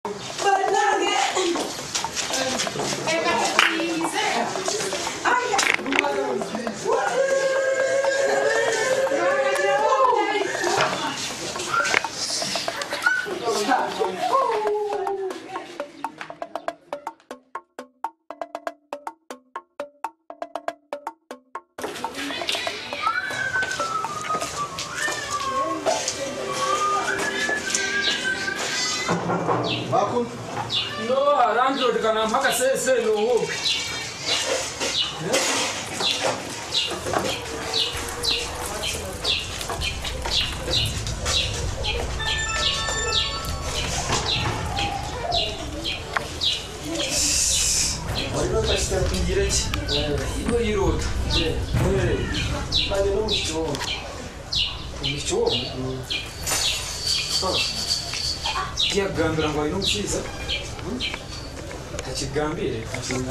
Bakun? No, aranjo dikana mpaka sese no hope. Waliwo kasita kungireki? Ibo yirota. Kanje no mukichomo. Mukichomo? Yakugambira ngo alina omukiiza takigambire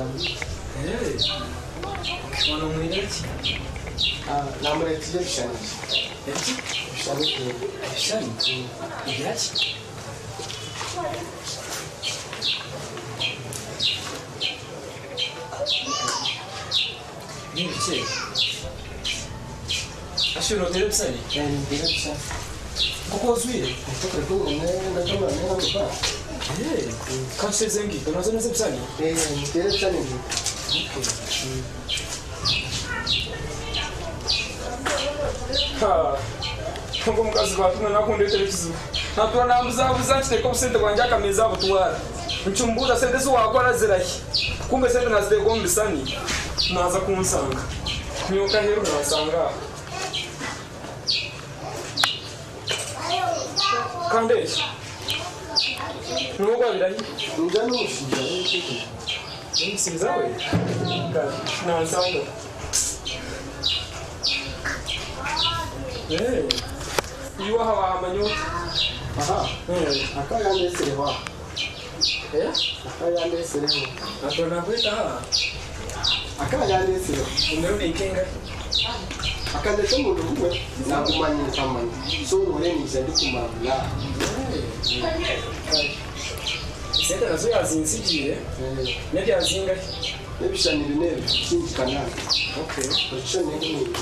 ono mwinaki Namuletire ebishani eki ebishani egiraki nibiki ashobora otera ebisani ndire ebishani kuko ozwire katuseze ngiko nazo nazo ebisani mutere ebishani ngi ngo omukazi batumwe nakundetera ekizibu natura nambuzabuza nkiteeka obusente bwange akameza abutwara nkimbuuza sente ziwakora zirahi kumbe sente naziteeka omu bisani naza kunsanga nyoka heru nansanga aho kandi eki niwogwabirahi nja n'omushaija omusiiza we nansanga iwaha wahamanya oti aha akayandesereho akayandesereho atona nakwetaha akayandesereho umero nenkenga akandetse omuntu gumwe nakumanya nkamanya so olw'eniza ndikumanya sente nazo yazinsigiire nebyazinga n'ebishani bine kingikanana ekishani ekimwe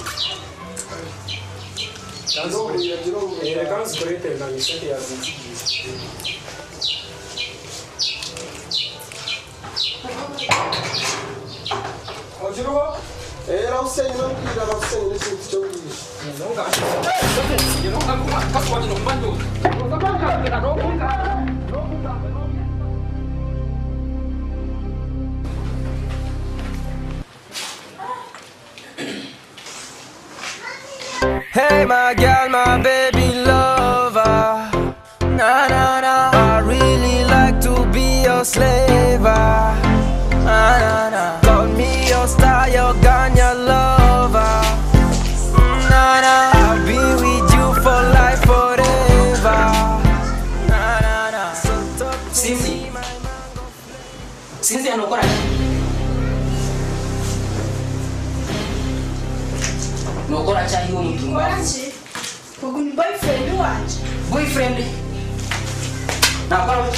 kanzikuletere nange sente yazinsigiire okiruho era usenyi n'obwira abasenyi n'ekintu ky'obwira Hey, my girl, my baby lover. Na na na. I really like to be your slave. Na na na. Call me your star, your gun, your lover. Na na. I'll be with you for life, forever. Na na na. So talk to me, my mango flavor. Sinzi anokora nokora cyayi wo mutumba Wachi? Ugu ni boyfriend wachi? boyfriend nakora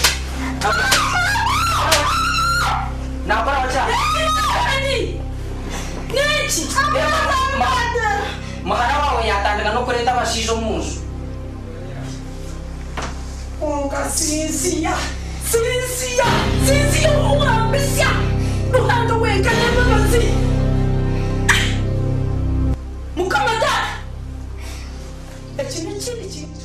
wacha Nani? Nechi? Amada! mahara wawe yatandika no kureta abashijo munzu Onka sinzia! Sinzia! Sinzia umambisya! Ruhanga wenka n'imbabazi! Mukamata! Eki ni kindi kintu.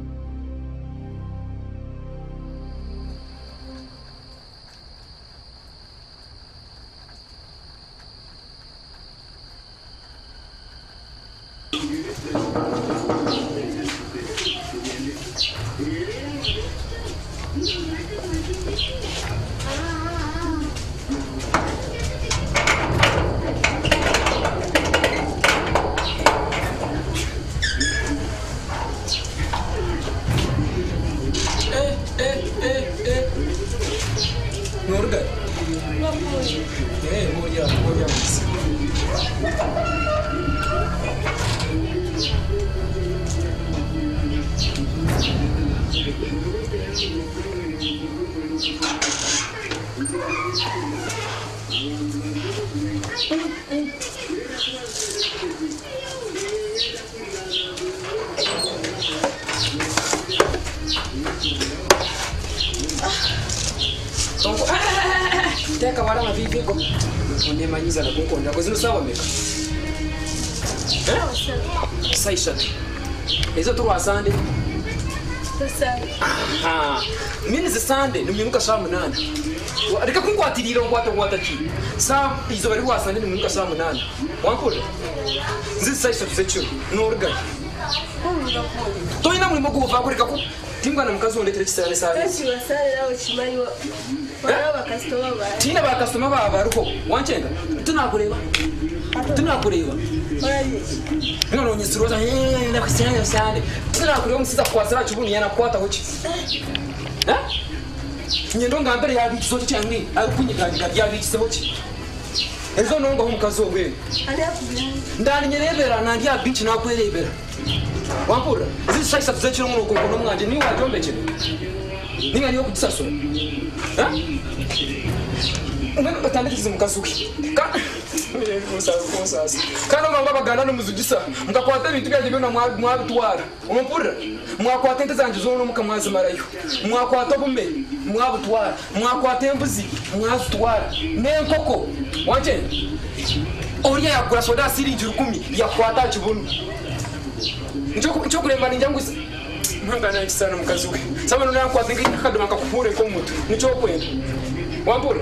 Norga. Moja. Teka wala mavivi ko. Unemanyiza na kukonda kwa zino sawa meka. Saisha. Ezo turwa sande. Aha. Mini ze sande nimwimuka saa 8. Reka kungwatirira ngwata ki. Saa izo bari wasande nimwimuka saa 8. Wankore. Nzi saisha tuzecho. Norga. Toina mulimo kuva kureka ku. Tingwana mukazi wondetere kisane sabe. Kashi wasale nawo chimanyi wa. Wala bakastoma ba. Tina bakastoma ba baruko. Wanchenga. Tunakureba. Oraje. None nyisiroza ndakusanya cyane. Tunakureba musiza kwazira chubuni yana kwata hoki. Nyendo ngambere yabikizo cyangwe arikunyiganga yabikizo hoki. Ezo nongo umukazi ogwe. Ali akubira. Ndani nyerebera nandi ya beach nakwerebera. Wampura, zizi saisa tuzechiro muno konkono mwanje ni wajombe chene. Ninga niyo kutsasura. Umene batandikiriza mukazuki. Musasa. Kana manga bagana no muzugisa. Mukakwata ibintu byaje byo na mwabitwara. Umumpura, mwakwata ente zanje zo no mukamwazi marayo. Mwakwata bume, mwabutwara. Mwakwata embuzi, mwazitwara. Nenkoko, wanje. Oriya yakura soda siri 10 yakwata kibunu. Ncho kuremba ninjangu mwangana ikisana mukazuki. Sama none yakwata ngi kadoma kakupure ko mutu. Nicho kwenda. Wampura.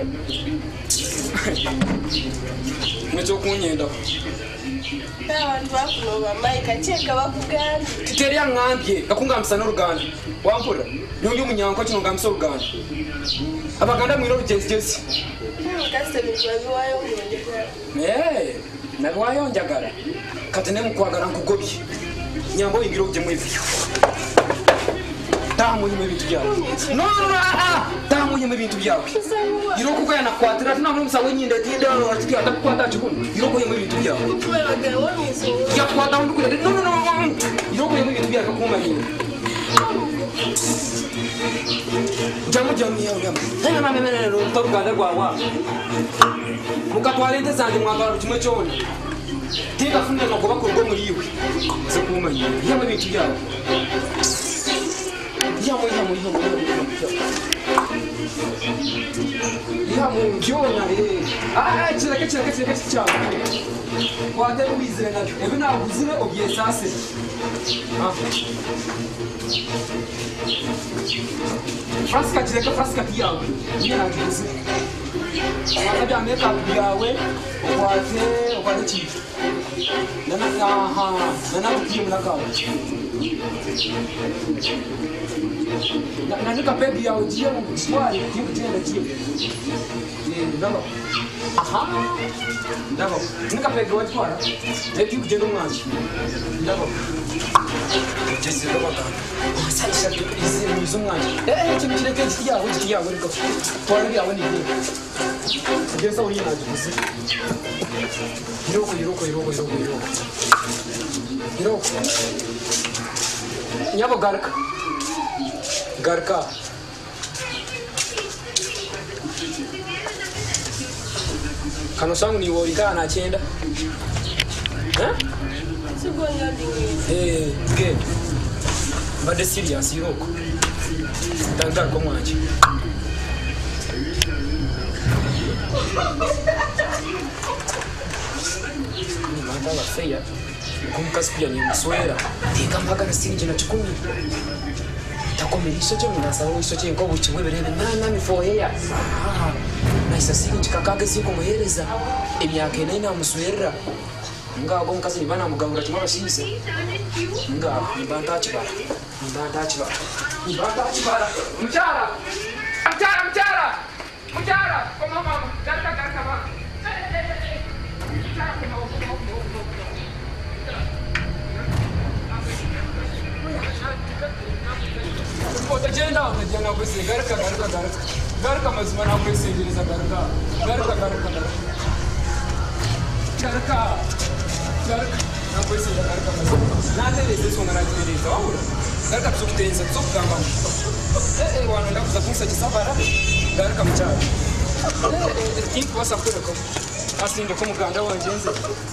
Nicho kunyenda. Abantu bakunoba Mike cheka bakugana. Titeri yangambye gakunga msana uruganda. Wampura. Nyongi munyanko kino ngamso uruganda. Abaganda mwiro jesi. Kastemizwa wayo ngende. Nagwayo njagara. Katene mukwagara nkugobye. Nyambo ingiro uje mwevi. Tamu nyime bintu byawe. No. Tamu nyime bintu byawe. Iroko ko yana kwatira tuna mu musawe nyinde tinde ati atakwata chikuno. Iroko nyime bintu byawe. Ya kwata undu kule. No. Iroko nyime bintu byawe kuma nyine. Jamu yao jamu. Tena mama ro toruganda gwawa. Mukatwale ente zanje mwambara kimwe cyone. Tinga funne magoba ko ngo muriwe. Zekuma nyine. Yama bintu byawe. Yamo. Yamo jona chireke cyane. Wate wizire na ebe na buzire obyesase. Fraska yawe. Nyina ngize. Akajya meka yawe wate chief. Nana kukimu nakawa. Nanika pebi ya ujia mkwari timu tena timu. Ndaba. Aha. Ndaba. Nika pebi wachwara. Timu kujendo mwanji. Ndaba. Jesi ndaba kana. Saisha tukizi mwizo mwanji. Timu chile kiti yawe riko. Twari yawe ni nini? Jesa uri na juzi. Hiroko. Nyabo Garka. Kano sangu ni worika na chenda. Sugonga dingi. Game. Bade serious Hiroko. Tanga ko mwanje. Mata wa feya. Kumkas pia ni mswera. Tika mpaka na siri na 10. Takomerisha cyo minasaba wisho cyo ngo buchimwe berebe nana mifoheya. Na isasiri chikakage siko muhereza. Emyaka ene na muswera. Ngago mkazi ni bana mugabura kimwe bashize. Ngago nibanda chibara. Mchara. Koma mama. Garka ba. Utajenda unajenga kwesi garka mazima na kwesi ngiriza garka na kwesi garka mazima na tele sio ngana jiriza wala garka tukitenza tukamba wanaenda kuzakunsa chisabara garuka mucyaro kintu basabweko asinde ko muganda wanje nze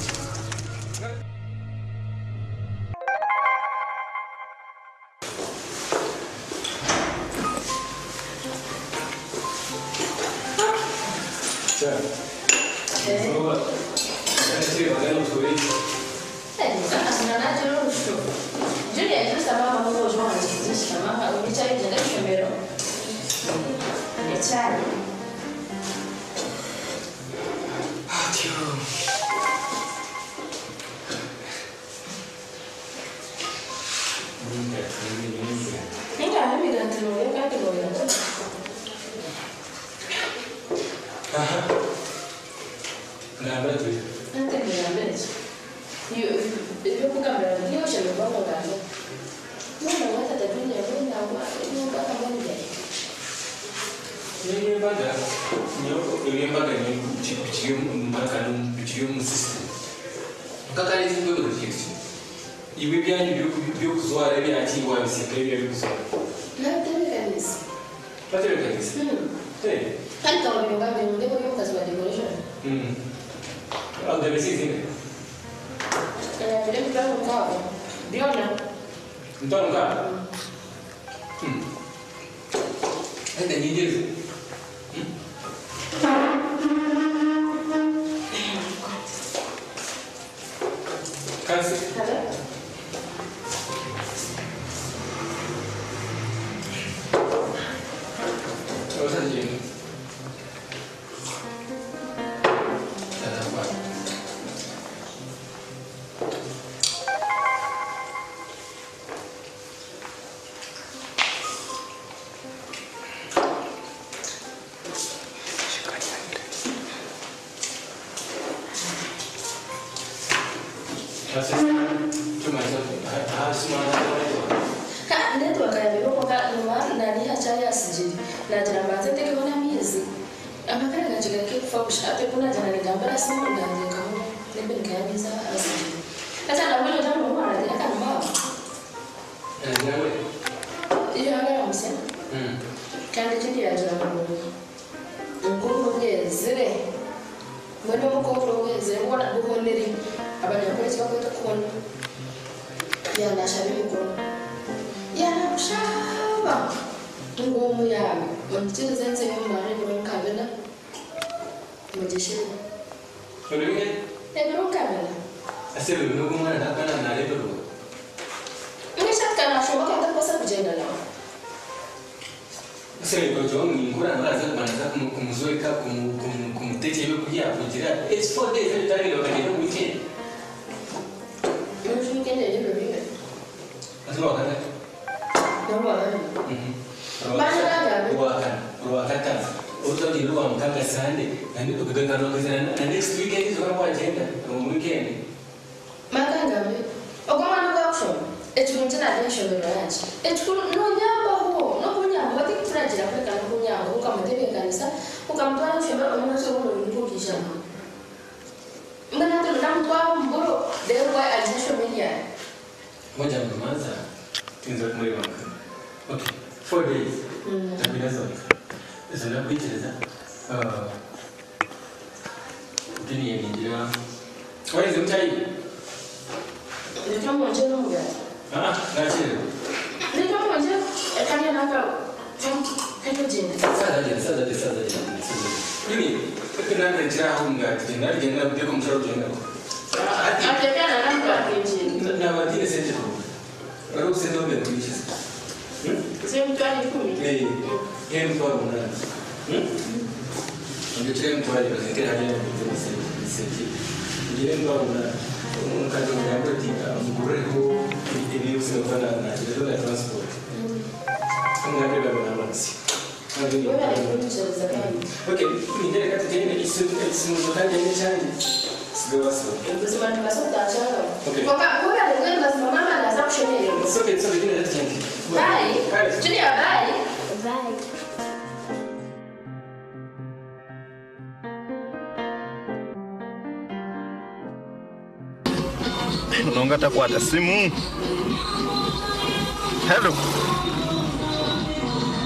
Nongata kwata simu. Hello.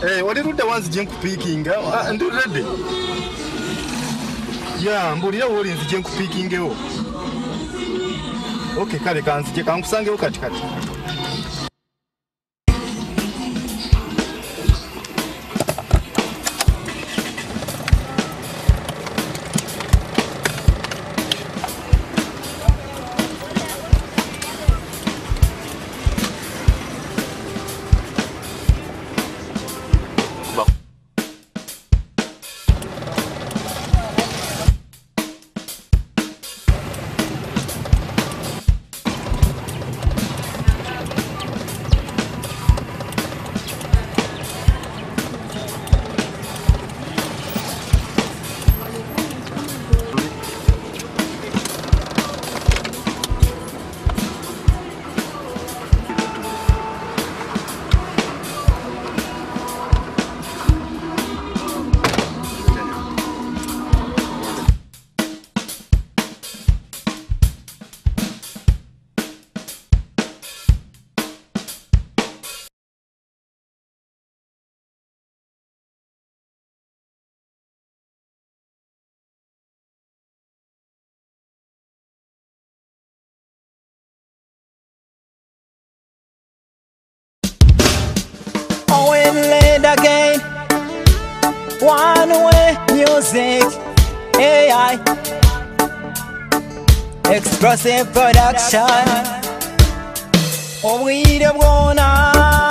Wali rudda wanzije nkupikinga. Ndi ready. Ya, mbulira woli nzije nkupikingewo. Okay, kale kanzije kankusangewo kati. Again, one way music, AI, expressive production. Obwire bwona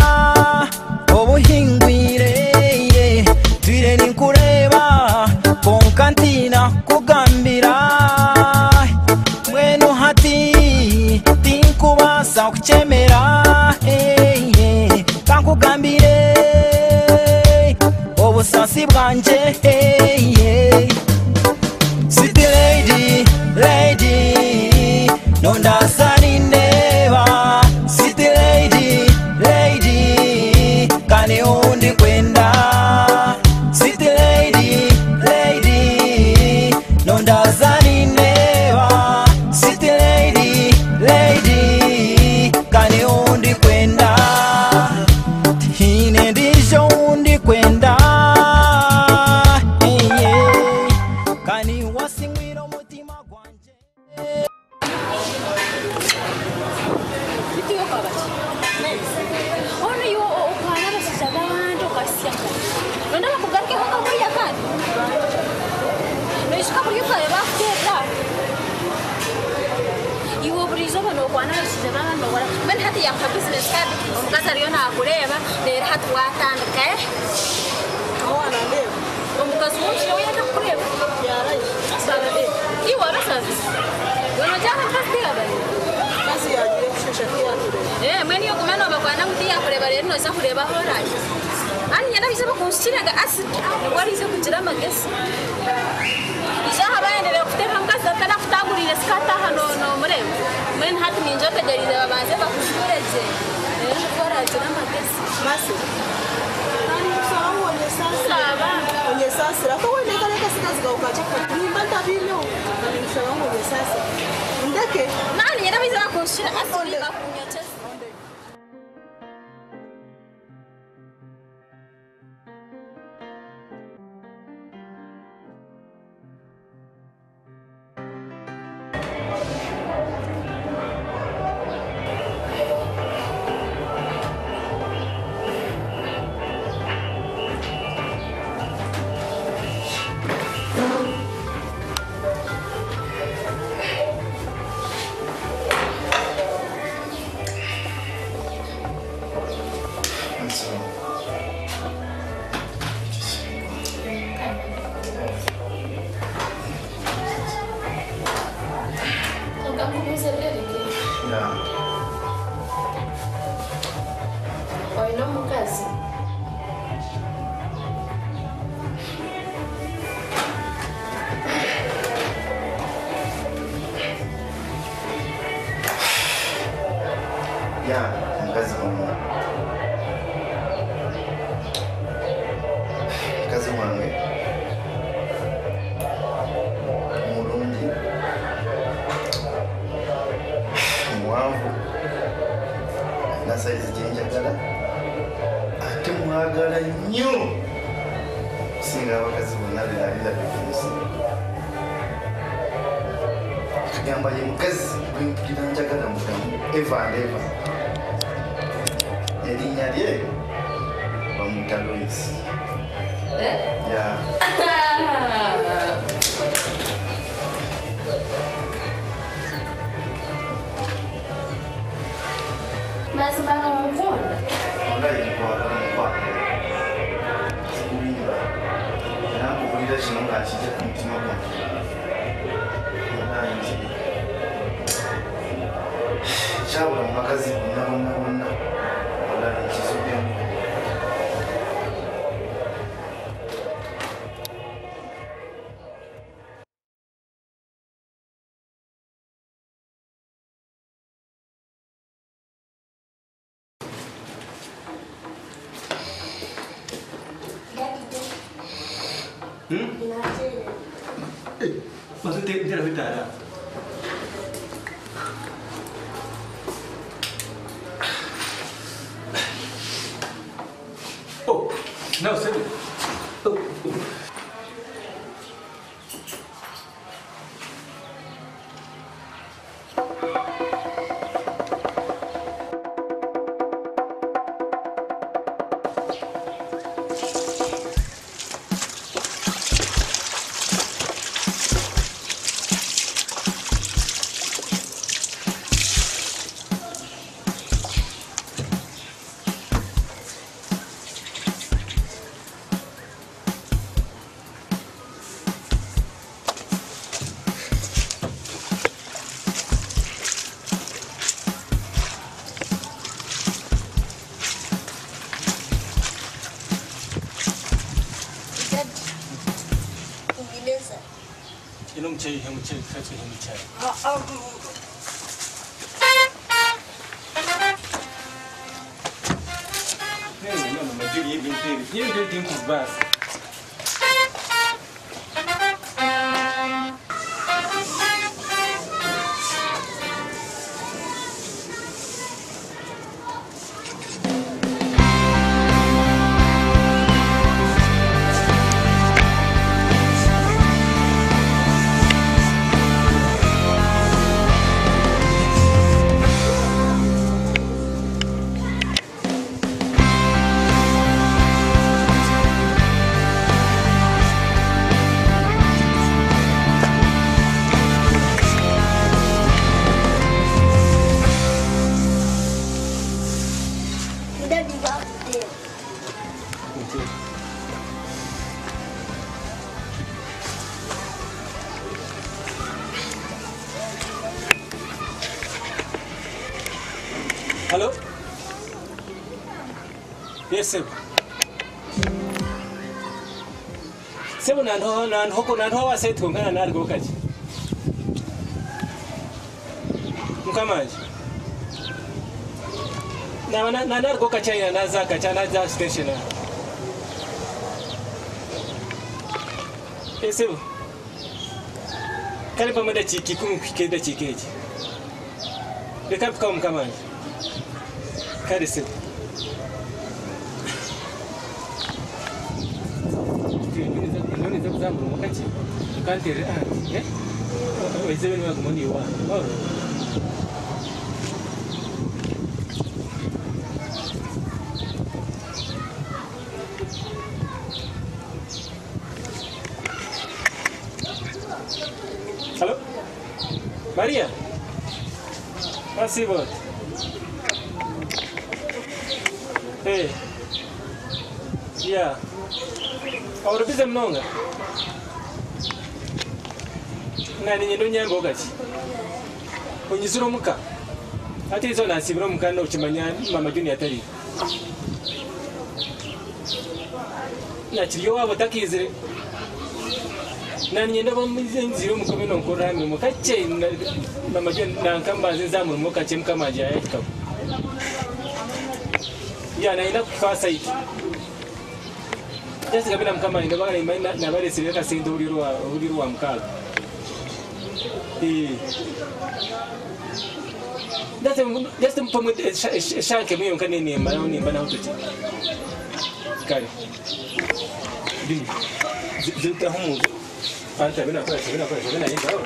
obuhingwire twire ninkureba konkantina kugambira mwenu hati tinkubasa kuchemera kankugambire obusasi bwanje City lady nondasani neba City lady kani undi kwenda City lady nondasani neba City lady kani undi kwenda hine ndijo undi kwenda kani wasingwiro mutima gwanje Itiyo kabati. Ono yo okwana basizaba bantu kasiaka. Nonda bakugaruke hoka muri yakandi. Noishika muri kare bakera. Iwo burizo bano okwana basizaba bantu bara. Men hati yakha business card. Omukazi ariyo nakureba rero hati watandika. Kawana ndeba. Omukazi wonse oyenda kureba. Yarayi. Sabe. Iwo abasazi. Wono jana kasiya bani. Mweni yokumana bakwana mutiya kureba rero no sakureba horaje ani nyana bisaba kunshiraga acid warize kugira magesi ijaha baendele kuteka mkaza kana kutagurira skata hano no murebe mweni hati ninjo tegerire babanze bakushureje rero koraje na magesi masi ani sawa wone sasa wone sasa rako wone kale kasikazi ga ukacha nimba tabino ani sawa wone sasa ndeke nani nyana bisaba kunshira acid bakunyata Ya, mkazi wangu. Mkazi wangu. Murundi. Mwangu. Na saizi jinjagala. Ati mwana mwagala nnyo okusinga abakazi bonna belalirabifuusi tugamba ye mukazi gwempulira njagala mugamu eva and eva erinnya lye bamuyita Loisi ya Mas bana mukunda. nakubulira kino ngaakijja ku mutima gwange kyabula mu bakazi bonna bonna bonna olala ekizubyemu Maksudnya tidak berdarah. Oh, no, sorry. Oh. Mchei, kati mchei. Não, mas eu ia vir ter. Eu ia ter com base. Hello? Yes, sir. Sebo nanho wasethu ngana nali kokaji. Mkamaji. Na nali kokacha na zaka chana za station. Yes, sebo. Kali pamoja chiki kumkikenda chikeji. Bekapi kama mkamaji. Kari sebo. Nini za kuzambu wakati kantere eh wezewe ni wagumoni wa Hello Maria Asibo Hey Yeah Ahora bize mnonga nani nyendo nyambo gachi onyizuro muka ati izo nasibiro muka no chimanya mama juni atari na chiriyo wabo takizire nani nyendo bamuzinziro muka bino nkora mi muka che mama juni nankamba zinzamu muka che muka maji ayika ya na ina kufasa iki Just kabila mkama ndio bana imani na bale sireka sindo ulirwa mkaga. Just mpamu shanke mwe mkane ni mayoni bana hututi. Kari. Dini. Zita humu. Anta bina kwa inga.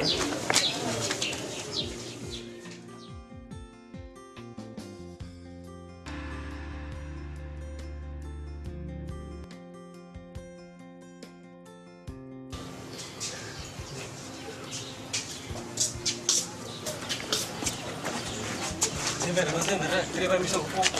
Sembra, queria missão pouco.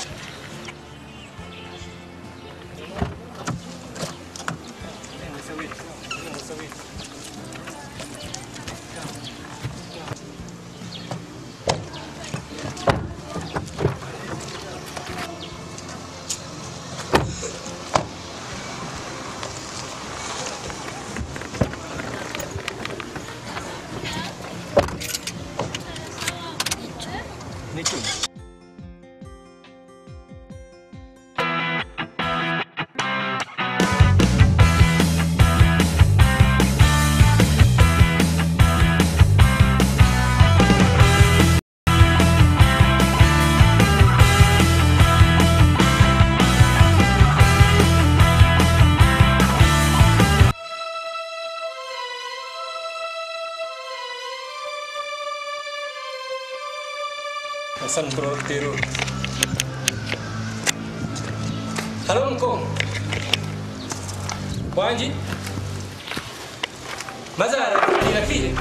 San Crotero. Halo Ngkong. Wanji. Mazara inafile.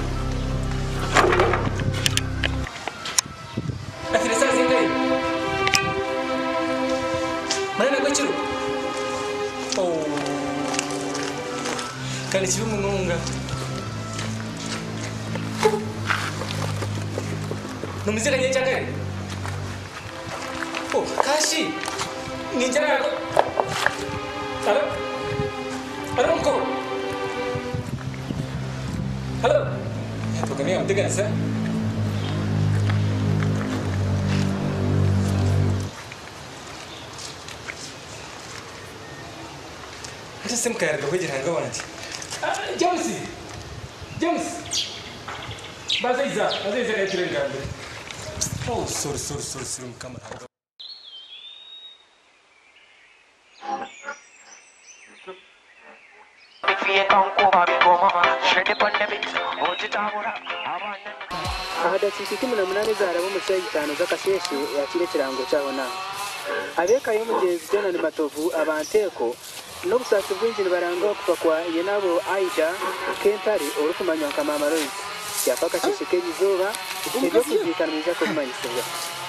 Afile sasa ngai. Mana kwa chiru. Oh. Kali chiru munga. Numizika nyecha kai. Oh, Kashi! Ninja ako! Halo Ngko! Halo! Ito kami ang tigas, ha? Ano sim kaya ko hujir hanggaw natin? James! Baza iza kaya tirin ka. Oh, sorry, kamera. Ahadatsiki 18 zarabo mu cy'itano z'akasheshe yakire kirango cyaho na abekayo mu gihe zitena ni matovu abanteko no busatsi bw'injini baranga kuva kwa yenabo Aisha Kentari orukumanya kama Maroyi yafaka kishike izuba ibyo kuzikaniza ko manyisebwa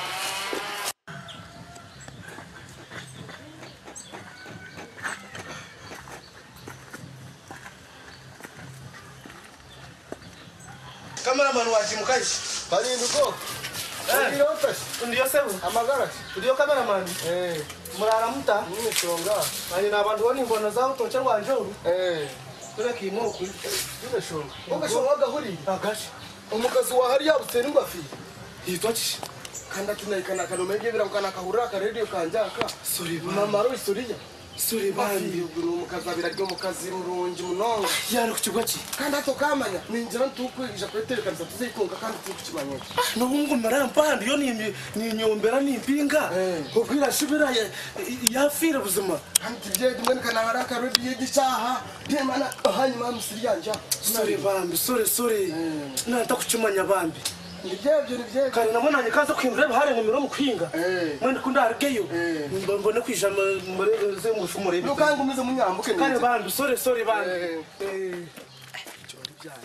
Cameraman wa timu kazi. Bali nduko. Ndio office. Ndio sebu. Amagara. Ndio cameraman. Murara muta. Mimi songa. Ani na bantu boni mbona zao tocha wa njoro. Tuna kimo ku. Ndio shonga. Ogashonga gahuri. Agashi. Umukazi wa hari yabutse ngwafi. Hitwachi. Kanda tunaikana kanomege bira ukana kahura ka radio kanjaka. Sorry ba. Mamaro isuriya. Sorry bandi. Ubwo umukazabira ryo mukazi murungi munonga. Yari ku kigwa ki. Kanda tokamanya. Ninjira ntukwigisha kweterekana tuzikunga kandi tukimanye. No bungu marampandi yo ni nyombera ni mpinga. Ubwira shibira ya buzima. Kandi bye dimwe kana haraka radio y'igicaha. Demana hanyuma musiriya nja. Sorry bambi, sorry. Nanta kuchimanya bambi. Nibye. Kare nabonanye kaza kwimura bahare mu miro mu kwinga. Mwende kunda hargeyo. Mbone kwijama muri ze mu shumure. Nukanga umize munyambuke neza. Kare bambi, sorry bambi. Chori byane.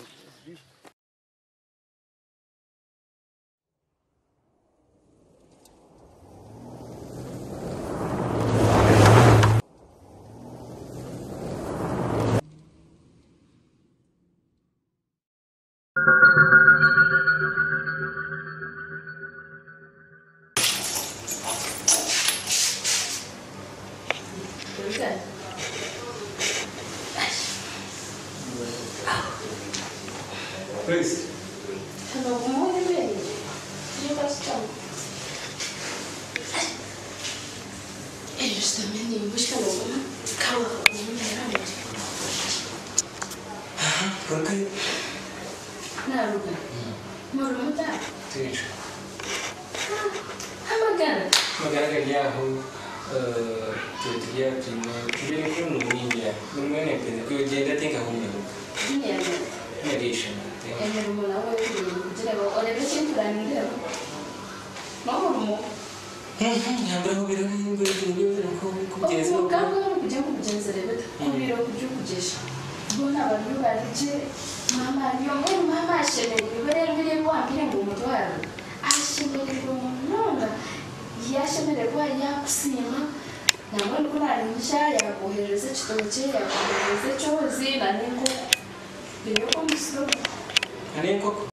Please. Hello, good morning, baby. You guys come. Eles também nem buscam logo. Calma, Por quê? não, Ruben. Moro muito tarde. Sim. Magana. Magana ganhar tutulia tubiri kunu ninja numene pene kugenda tenga humwe medation yambara ubiro yashemererwa yakusima namwe kunarimisha yakohereza kitoke yakohereza cyozi na niko byo ko musoro